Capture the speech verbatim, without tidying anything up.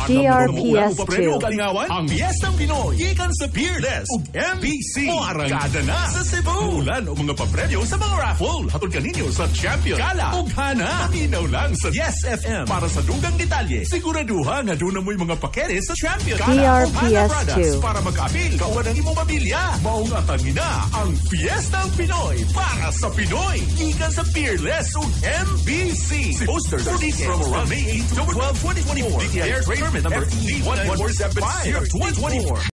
G R P S two. Ang Fiestang Pinoy, gikan sa Peerless ug M B C. Moarangada na sa Cebu. Ulan o mga papremyo sa mga raffle. Hatod kaninyo sa Champion, Gala ug Hana. Paminaw lang sa Yes F M para sa dugang detalye. Siguraduha nga doon na mo'y mga pakere sa Champion, Gala ug Hana products para mag-apil kauban ang imong pamilya. Maong atangin na ang Fiestang Pinoy para sa Pinoy. Gikan sa Peerless ug M B C. Si posters from around May eighth to twelve, twenty twenty-four. D T I Permit number D one four seven five of twenty twenty-four.